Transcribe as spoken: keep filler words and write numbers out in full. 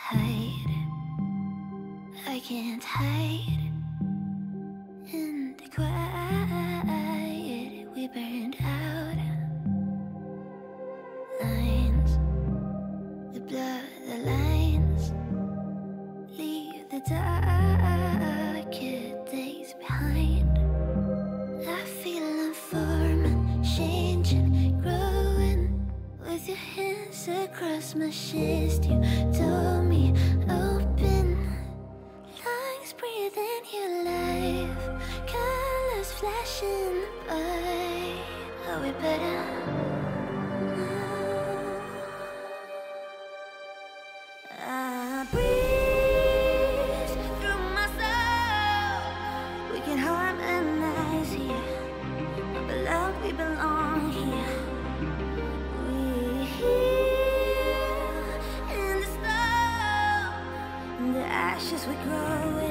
hide. I can't hide. In the quiet, we burned out. Lines, we blur the lines. Leave the darker days behind. I feel I'm forming, changing, growing. With your hands across my chest, you told me open. Lungs breathing your life, colors flashing by. Are we better? I breathe through my soul. We can harmonize here. Beloved, we belong here. We heal in the snow. In the ashes we grow.